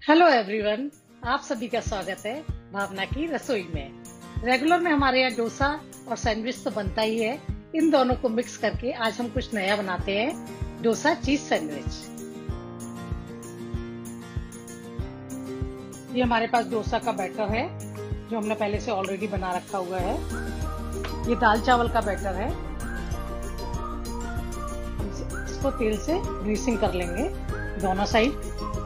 Hello everyone, आप सभी का स्वागत है भावना की रसोई में। रेगुलर में हमारे यहाँ डोसा और सैंडविच तो बनता ही है। इन दोनों को मिक्स करके आज हम कुछ नया बनाते हैं, डोसा चीज सैंडविच। ये हमारे पास डोसा का बैटर है जो हमने पहले से ऑलरेडी बना रखा हुआ है। ये दाल चावल का बैटर है। इसको तेल से ग्रीसिंग कर लेंगे दोनों साइड।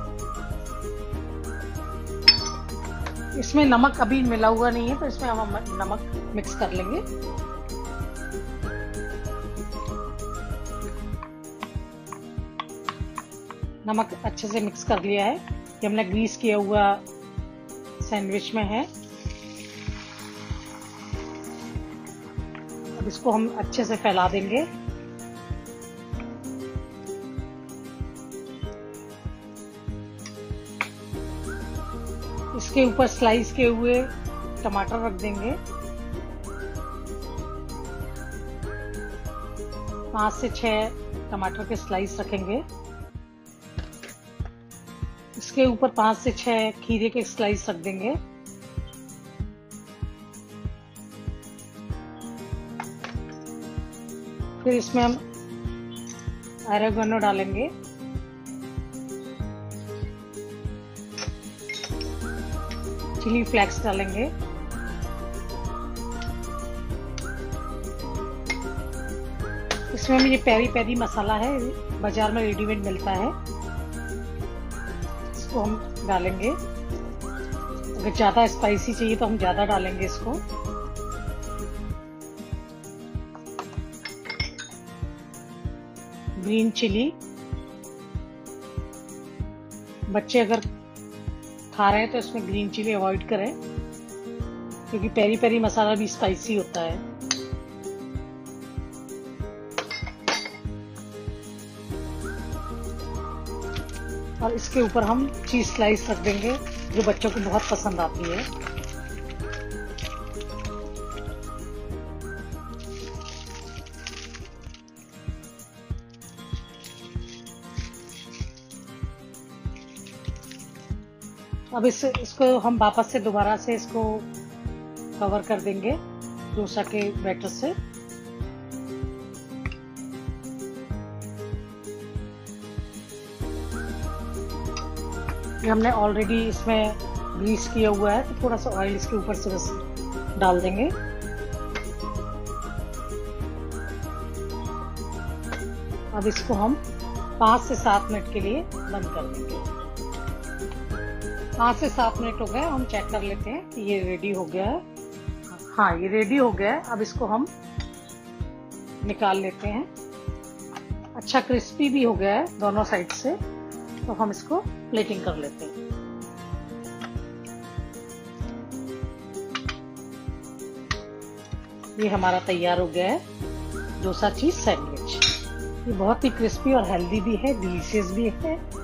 इसमें नमक अभी मिला हुआ नहीं है तो इसमें हम नमक मिक्स कर लेंगे। नमक अच्छे से मिक्स कर लिया है। ये हमने ग्रीस किया हुआ सैंडविच में है। अब इसको हम अच्छे से फैला देंगे। इसके ऊपर स्लाइस किए हुए टमाटर रख देंगे। 5 से 6 टमाटर के स्लाइस रखेंगे। इसके ऊपर 5 से 6 खीरे के स्लाइस रख देंगे। फिर इसमें हम ऑरिगेनो डालेंगे। चिली फ्लेक्स डालेंगे। इसमें ये पेरी पेरी मसाला है, बाजार में रेडीमेड मिलता है। इसको हम डालेंगे। अगर ज्यादा स्पाइसी चाहिए तो हम ज्यादा डालेंगे इसको। ग्रीन चिली, बच्चे अगर खा रहे हैं तो इसमें ग्रीन चिली अवॉइड करें क्योंकि पेरी पेरी मसाला भी स्पाइसी होता है। और इसके ऊपर हम चीज स्लाइस रख देंगे जो बच्चों को बहुत पसंद आती है। अब इसको हम वापस से दोबारा से इसको कवर कर देंगे डोसा के बैटर से। ये हमने ऑलरेडी इसमें ग्रीस किया हुआ है तो थोड़ा सा ऑयल इसके ऊपर से बस डाल देंगे। अब इसको हम 5 से 7 मिनट के लिए बंद कर देंगे। 5 से 7 मिनट हो गए। हम चेक कर लेते हैं कि ये रेडी हो गया है। हाँ, ये रेडी हो गया है। अब इसको हम निकाल लेते हैं। अच्छा क्रिस्पी भी हो गया है दोनों साइड से, तो हम इसको प्लेटिंग कर लेते हैं। ये हमारा तैयार हो गया है डोसा चीज सैंडविच। ये बहुत ही क्रिस्पी और हेल्दी भी है, डिलीशियस भी है।